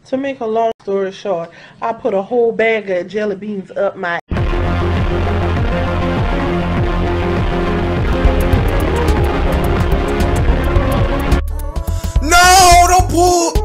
To make a long story short, I put a whole bag of jelly beans up my. No, don't pull.